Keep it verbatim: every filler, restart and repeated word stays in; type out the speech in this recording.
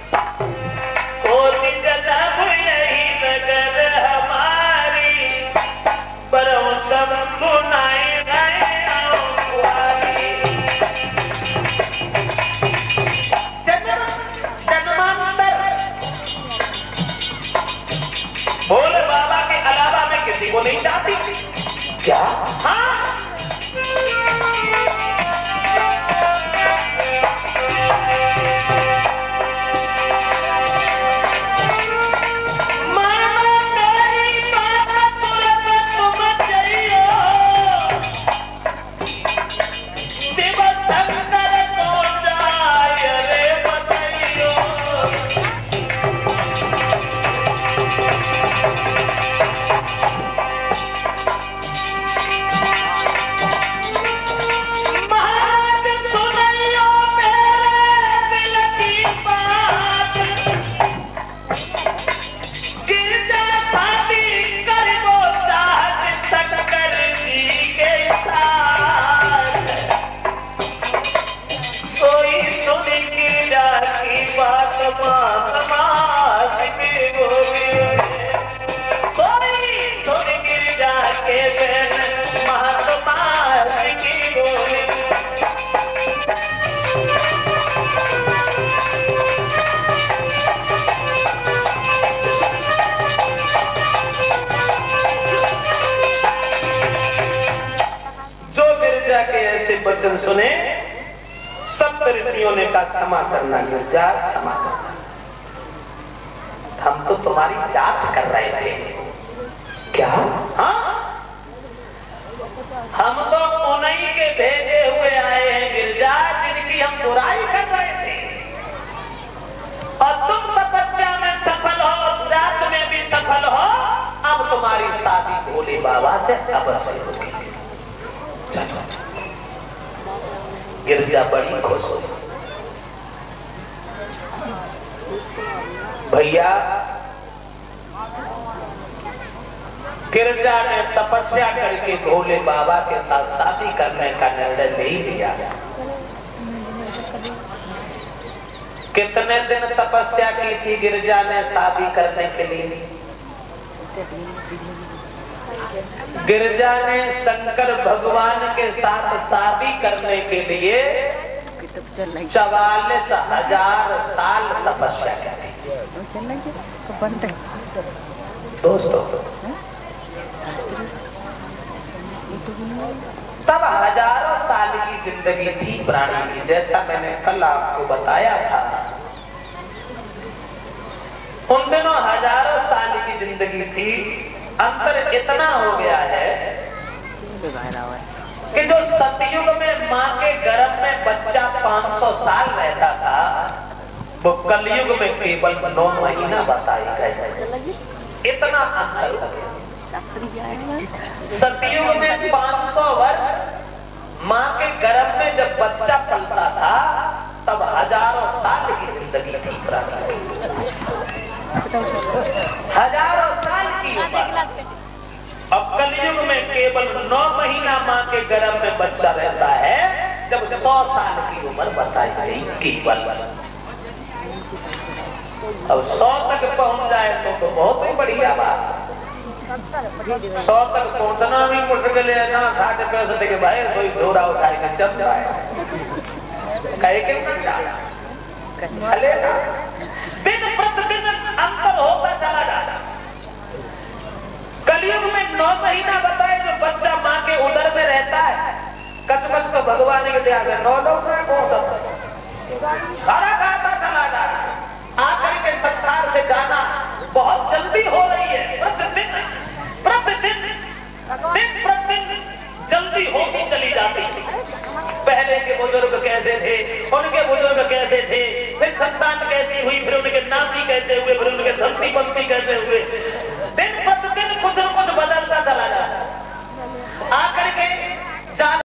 होती जनाब यही नगर हमारी, पर सब सुनाए गए भोले बाबा के अलावा मैं किसी को नहीं चाहती। क्या? हाँ। वचन सुने सब ऋषियों ने कहा क्षमा करना गिरजा, क्षमा करना। हम तो तुम्हारी जांच कर रहे थे। क्या? हाँ, हम तो उन्हीं के भेजे हुए आए हैं गिरजा, जिनकी हम बुराई कर रहे थे। और तुम तपस्या में सफल हो, जांच में भी सफल हो। अब तुम्हारी शादी भोले बाबा से अवश्य होगी। चलो। गिरजा बड़ी खुश हुई। भैया, गिरजा ने तपस्या करके भोले बाबा के साथ शादी करने का निर्णय नहीं लिया। कितने दिन तपस्या की थी गिरजा ने शादी करने के लिए? गिरजा ने शंकर भगवान के साथ शादी करने के लिए चवालीस हजार साल तपस्या की। दोस्तों, तब हजारों साल की जिंदगी थी प्राणी की, जैसा मैंने कल आपको बताया था। उन दिनों हजारों साल की जिंदगी थी। अंतर इतना हो गया है कि जो सतयुग में माँ के गर्भ में बच्चा पाँच सौ साल रहता था, वो कलयुग में केवल नौ महीना बताई गई। इतना अंतर हो गया। सतयुग में पाँच सौ वर्ष माँ के गर्भ में जब बच्चा पलता था, तब हजारों साल की जिंदगी थी प्राणी, हजारों साल की उम्र। अब कलयुग में केवल नौ महीना माँ के गर्भ में बच्चा रहता है, जब सौ साल की उम्र बताई गई केवल। अब सौ तक पहुंच जाए तो, तो बहुत ही बढ़िया बात। सौ तक पहुंचना भी मुश्किल है ना। साठ पैंसठ के भाई कोई घोड़ा उठाए के चल जाए, कहे के चलेगा। दिन प्रतिदिन अंतर होता चला जाता। कलयुग में नौ महीना बताए जो बच्चा माँ के उदर में रहता है, कचमच तो भगवान के दया में नौ लोग सारा खाता चला जाता। आकर के संसार से जाना बहुत जल्दी हो रही है। प्रतिदिन प्रतिदिन दिन प्रतिदिन जल्दी होती चली जाती थी। पहले के बुजुर्ग कैसे थे, उनके बुजुर्ग कैसे थे, फिर संतान कैसी हुई, फिर उनके नाती कैसे हुए, फिर उनके धमती पंथी कैसे हुए,